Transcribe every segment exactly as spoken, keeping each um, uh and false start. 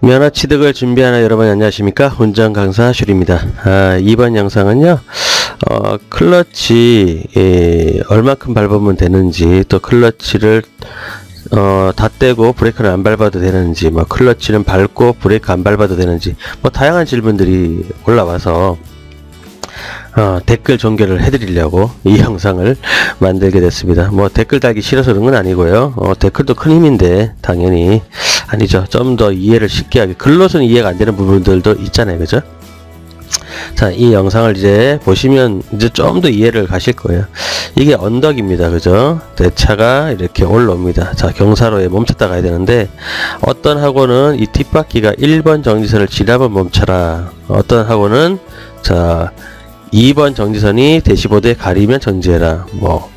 면허 취득을 준비하는 여러분 안녕하십니까? 운전 강사 슈리입니다. 아, 이번 영상은요, 어, 클러치 예, 얼마큼 밟으면 되는지, 또 클러치를 어, 다 떼고 브레이크를 안 밟아도 되는지, 뭐 클러치는 밟고 브레이크 안 밟아도 되는지, 뭐 다양한 질문들이 올라와서 어, 댓글 종결을 해드리려고 이 영상을 만들게 됐습니다. 뭐 댓글 달기 싫어서 그런 건 아니고요. 어, 댓글도 큰 힘인데 당연히 아니죠. 좀 더 이해를 쉽게 하게, 글로서는 이해가 안 되는 부분들도 있잖아요, 그죠? 자, 이 영상을 이제 보시면 이제 좀 더 이해를 가실 거예요. 이게 언덕입니다, 그죠? 내 차가 이렇게 올라옵니다. 자, 경사로에 멈췄다 가야 되는데, 어떤 학원은 이 뒷바퀴가 일 번 정지선을 지나면 멈춰라, 어떤 학원은 자 이 번 정지선이 대시보드에 가리면 정지해라, 뭐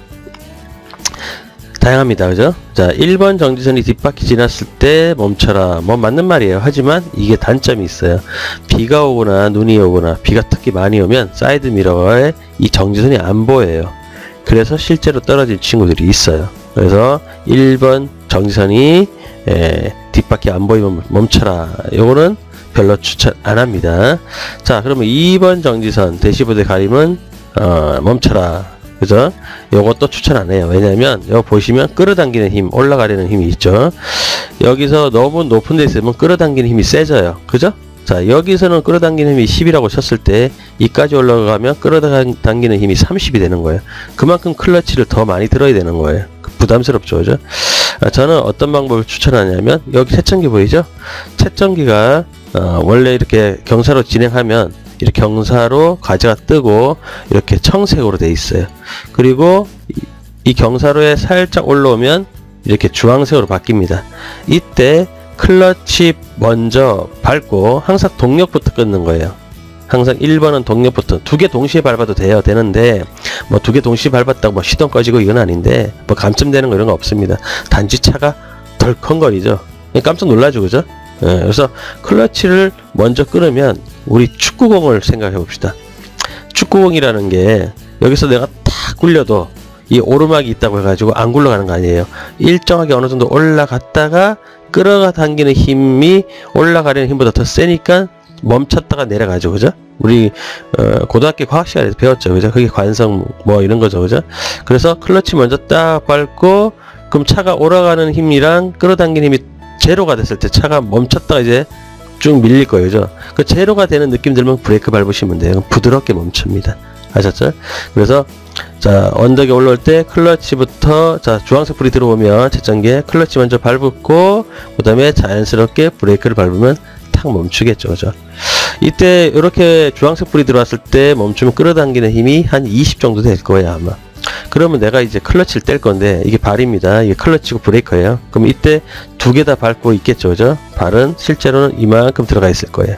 다양합니다, 그죠? 자, 일 번 정지선이 뒷바퀴 지났을 때 멈춰라, 뭐 맞는 말이에요. 하지만 이게 단점이 있어요. 비가 오거나 눈이 오거나, 비가 특히 많이 오면 사이드 미러에 이 정지선이 안 보여요. 그래서 실제로 떨어질 친구들이 있어요. 그래서 일 번 정지선이 에, 뒷바퀴 안 보이면 멈춰라, 요거는 별로 추천 안 합니다. 자, 그러면 이 번 정지선 대시보드에 가리면 어, 멈춰라, 그죠? 요것도 추천 안 해요. 왜냐면 여기 보시면 끌어당기는 힘, 올라가려는 힘이 있죠. 여기서 너무 높은 데 있으면 끌어당기는 힘이 세져요, 그죠? 자, 여기서는 끌어당기는 힘이 십이라고 쳤을 때 이까지 올라가면 끌어당기는 힘이 삼십이 되는 거예요. 그만큼 클러치를 더 많이 들어야 되는 거예요. 부담스럽죠, 그죠? 아, 저는 어떤 방법을 추천하냐면, 여기 채점기 보이죠? 채점기가 어, 원래 이렇게 경사로 진행하면 이렇게 경사로 과제가 뜨고 이렇게 청색으로 돼 있어요. 그리고 이, 이 경사로에 살짝 올라오면 이렇게 주황색으로 바뀝니다. 이때 클러치 먼저 밟고 항상 동력부터 끊는 거예요. 항상 일 번은 동력부터, 두 개 동시에 밟아도 돼요. 되는데 뭐 두 개 동시에 밟았다고 뭐 시동 꺼지고 이건 아닌데, 뭐 감점되는 거 이런 거 없습니다. 단지 차가 덜컹거리죠. 깜짝 놀라죠, 그죠? 예, 그래서 클러치를 먼저 끊으면, 우리 축구공을 생각해 봅시다. 축구공이라는 게 여기서 내가 탁 굴려도 이 오르막이 있다고 해가지고 안 굴러가는 거 아니에요. 일정하게 어느 정도 올라갔다가 끌어당기는 힘이 올라가려는 힘보다 더 세니까 멈췄다가 내려가죠, 그죠? 우리 어, 고등학교 과학 시간에서 배웠죠, 그죠? 그게 관성 뭐 이런 거죠, 그죠? 그래서 클러치 먼저 딱 밟고, 그럼 차가 올라가는 힘이랑 끌어당기는 힘이 제로가 됐을 때 차가 멈췄다가 이제 쭉 밀릴 거예요, 그죠? 그 제로가 되는 느낌 들면 브레이크 밟으시면 돼요. 부드럽게 멈춥니다. 아셨죠? 그래서 자, 언덕에 올라올 때 클러치부터, 자, 주황색 불이 들어오면 채점기에 클러치 먼저 밟고, 그 다음에 자연스럽게 브레이크를 밟으면 탁 멈추겠죠, 그죠? 이때 이렇게 주황색 불이 들어왔을 때 멈추면 끌어당기는 힘이 한 이십 정도 될 거예요, 아마. 그러면 내가 이제 클러치를 뗄 건데, 이게 발입니다. 이게 클러치고 브레이커예요. 그럼 이때 두 개 다 밟고 있겠죠, 그죠? 발은 실제로는 이만큼 들어가 있을 거예요.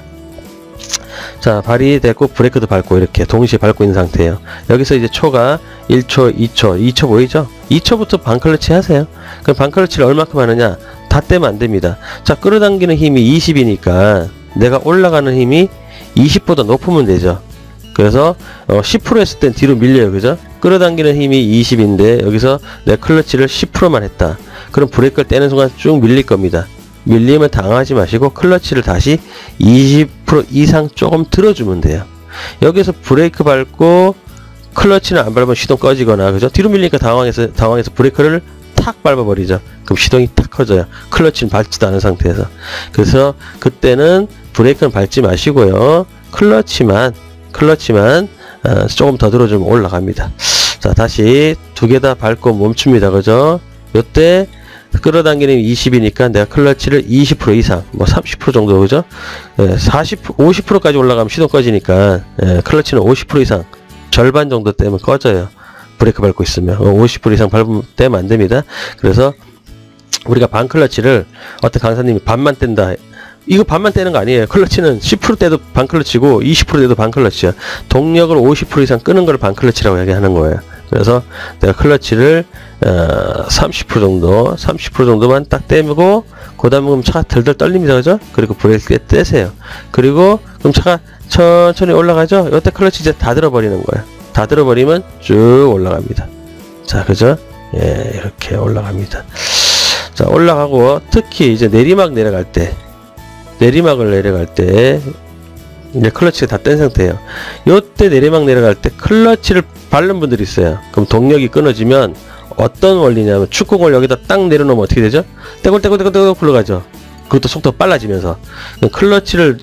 자, 발이 됐고 브레이크도 밟고 이렇게 동시에 밟고 있는 상태예요. 여기서 이제 초가 일 초, 이 초, 이 초 보이죠? 이 초부터 반클러치 하세요. 그럼 반클러치를 얼마큼 하느냐? 다 떼면 안 됩니다. 자, 끌어당기는 힘이 이십이니까 내가 올라가는 힘이 이십보다 높으면 되죠. 그래서 어, 십 퍼센트 했을 땐 뒤로 밀려요, 그죠? 끌어당기는 힘이 이십인데 여기서 내 클러치를 십 퍼센트만 했다. 그럼 브레이크를 떼는 순간 쭉 밀릴 겁니다. 밀리면 당하지 마시고 클러치를 다시 이십 퍼센트 이상 조금 들어주면 돼요. 여기서 브레이크 밟고 클러치는 안 밟으면 시동 꺼지거나, 그죠? 뒤로 밀리니까 당황해서 당황해서 브레이크를 탁 밟아버리죠. 그럼 시동이 탁 커져요. 클러치는 밟지도 않은 상태에서. 그래서 그때는 브레이크는 밟지 마시고요, 클러치만 클러치만 어, 조금 더 들어주면 올라갑니다. 자, 다시 두 개 다 밟고 멈춥니다, 그죠? 요때 끌어당기는 이십이니까 내가 클러치를 이십 퍼센트 이상, 뭐 삼십 퍼센트 정도, 그죠? 예, 사십, 오십 퍼센트까지 올라가면 시동 꺼지니까, 예, 클러치는 오십 퍼센트 이상, 절반 정도 떼면 꺼져요. 브레이크 밟고 있으면. 오십 퍼센트 이상 밟으면 떼면 안 됩니다. 그래서 우리가 반 클러치를, 어떤 강사님이 반만 뗀다, 이거 반만 떼는 거 아니에요. 클러치는 십 퍼센트 떼도 반 클러치고 이십 퍼센트 떼도 반 클러치야. 동력을 오십 퍼센트 이상 끄는 걸 반 클러치라고 얘기하는 거예요. 그래서 내가 클러치를 어, 삼십 퍼센트 정도, 삼십 퍼센트 정도만 딱 떼고, 그 다음에 그럼 차가 덜덜 떨립니다, 그죠? 그리고 브레이크 떼세요. 그리고 그럼 차가 천천히 올라가죠? 이때 클러치 이제 다 들어버리는 거예요. 다 들어버리면 쭉 올라갑니다. 자, 그죠? 예, 이렇게 올라갑니다. 자, 올라가고 특히 이제 내리막 내려갈 때 내리막을 내려갈 때 이제 클러치가 다 뗀 상태예요. 요때 내리막 내려갈 때 클러치를 밟는 분들이 있어요. 그럼 동력이 끊어지면 어떤 원리냐면 축구공을 여기다 딱 내려놓으면 어떻게 되죠? 떼굴떼굴떼굴떼굴 굴러가죠. 그것도 속도가 빨라지면서. 클러치를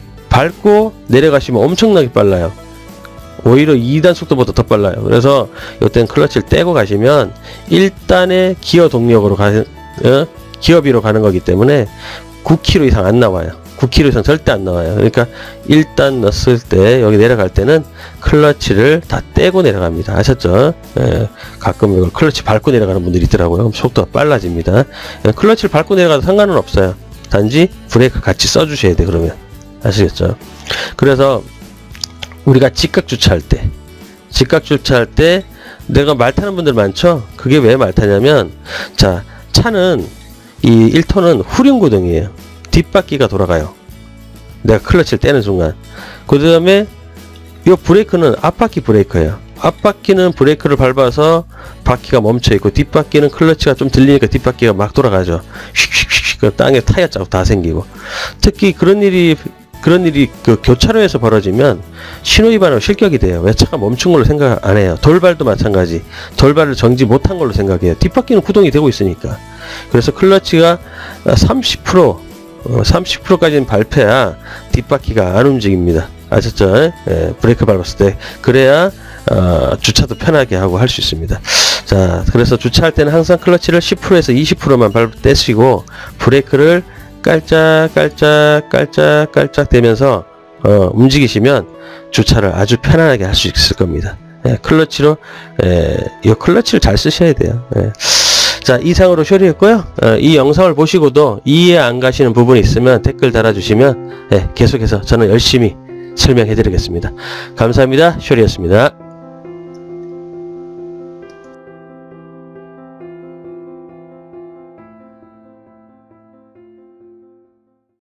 밟고 내려가시면 엄청나게 빨라요. 오히려 이 단 속도보다 더 빨라요. 그래서 이때는 클러치를 떼고 가시면 일 단의 기어 동력으로 가, 어? 기어비로 가는 거기 때문에 구 킬로미터 이상 안 나와요. 구 킬로미터 이상 절대 안 나와요. 그러니까 일 단 넣었을 때 여기 내려갈 때는 클러치를 다 떼고 내려갑니다. 아셨죠? 예, 가끔 이걸 클러치 밟고 내려가는 분들이 있더라고요. 그럼 속도가 빨라집니다. 예, 클러치를 밟고 내려가도 상관은 없어요. 단지 브레이크 같이 써주셔야 돼. 그러면 아시겠죠? 그래서 우리가 직각 주차할 때 직각 주차할 때 내가 말 타는 분들 많죠? 그게 왜 말 타냐면, 자, 차는 이 일 톤은 후륜구동이에요. 뒷바퀴가 돌아가요. 내가 클러치를 떼는 순간. 그 다음에 이 브레이크는 앞바퀴 브레이크예요. 앞바퀴는 브레이크를 밟아서 바퀴가 멈춰 있고, 뒷바퀴는 클러치가 좀 들리니까 뒷바퀴가 막 돌아가죠. 휙휙휙 땅에 타이어 자국 다 생기고. 특히 그런 일이 그런 일이 그 교차로에서 벌어지면 신호위반으로 실격이 돼요. 왜? 차가 멈춘 걸로 생각 안 해요. 돌발도 마찬가지. 돌발을 정지 못한 걸로 생각해요. 뒷바퀴는 구동이 되고 있으니까. 그래서 클러치가 삼십 퍼센트, 삼십 퍼센트까지는 밟혀야 뒷바퀴가 안 움직입니다. 아셨죠? 예, 브레이크 밟았을 때. 그래야 어, 주차도 편하게 하고 할 수 있습니다. 자, 그래서 주차할 때는 항상 클러치를 십 퍼센트에서 이십 퍼센트만 밟 떼시고 브레이크를 깔짝 깔짝 깔짝 깔짝 되면서 어, 움직이시면 주차를 아주 편안하게 할 수 있을 겁니다. 예, 클러치로 예, 이 클러치를 잘 쓰셔야 돼요. 예. 자, 이상으로 쇼리했고요. 어, 이 영상을 보시고도 이해 안 가시는 부분이 있으면 댓글 달아주시면 예, 계속해서 저는 열심히 설명해 드리겠습니다. 감사합니다. 쇼리였습니다.